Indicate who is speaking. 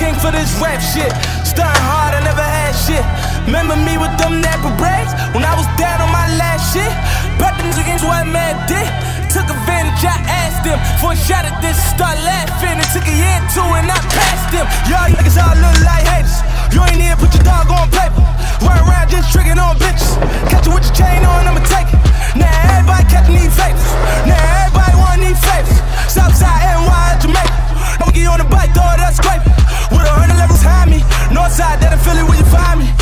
Speaker 1: king for this rap shit. Starting hard, I never had shit. Remember me with them Napa braids when I was down on my last shit. Bet them against what man did. Took advantage, I asked them for a shot at this, start laughing. It took a year or two and I passed them. Y'all niggas all look like haters. You ain't even put your dog on paper. Run around just tricking on bitches. Catch you with your chain on, I'ma take it. Now everybody catching these favors. Now everybody want these favors. Southside NY, Jamaica. I'ma get you on the bike, throw it up, scrape it. With 100 levels behind me. Northside, that in Philly where you find me.